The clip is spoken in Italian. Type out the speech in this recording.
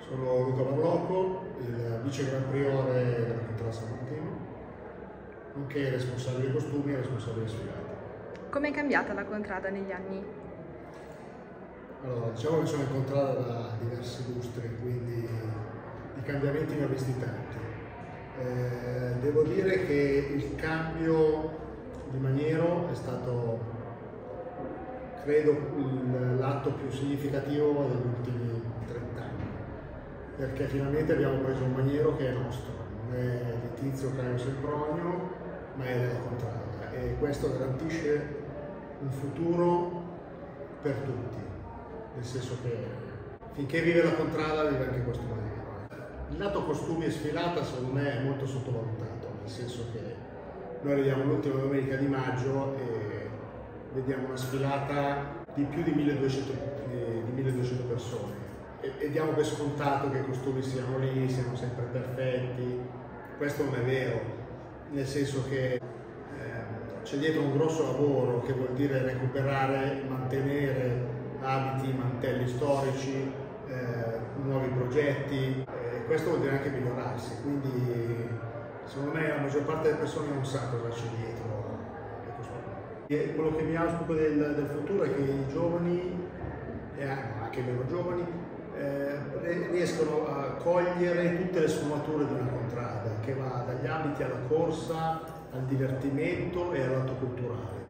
Sono Luca Barlocco, il vice gran priore della Contrada San Martino, nonché responsabile costumi e responsabile sfilate. Come è cambiata la contrada negli anni? Allora, diciamo che sono in contrada da diverse lustri, quindi i cambiamenti ne ho visti tanti. Devo dire che il cambio di maniero è stato, credo, l'atto più significativo degli ultimi 30 anni, perché finalmente abbiamo preso un maniero che è nostro, non è di Tizio Caio Sempronio, ma è della contrada, e questo garantisce un futuro per tutti, nel senso che finché vive la contrada vive anche questo maniero. Il lato costumi e sfilata secondo me è molto sottovalutato, nel senso che noi arriviamo l'ultima domenica di maggio e vediamo una sfilata di più di 1200 persone e diamo per scontato che i costumi siano lì, siano sempre perfetti. Questo non è vero, nel senso che c'è dietro un grosso lavoro che vuol dire recuperare, mantenere abiti, mantelli storici, nuovi progetti, questo vuol dire anche migliorarsi, quindi secondo me la maggior parte delle persone non sa cosa c'è dietro ai costumi. E quello che mi auspico del futuro è che i giovani, e anche i meno giovani, riescono a cogliere tutte le sfumature di una contrada, che va dagli abiti alla corsa, al divertimento e all'atto culturale.